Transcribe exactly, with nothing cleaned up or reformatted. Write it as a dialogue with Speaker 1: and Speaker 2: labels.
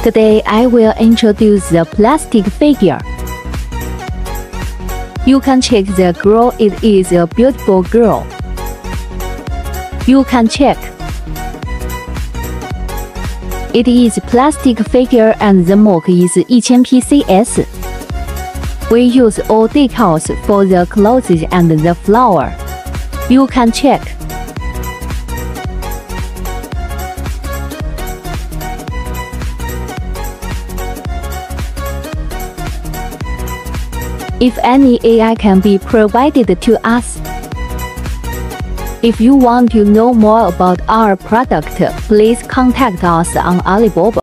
Speaker 1: Today I will introduce the plastic figure. You can check the girl, it is a beautiful girl. You can check. It is plastic figure and the mark is one thousand P C S. We use all decals for the clothes and the flower. You can check. If any A I can be provided to us. If you want to know more about our product, please contact us on Alibaba.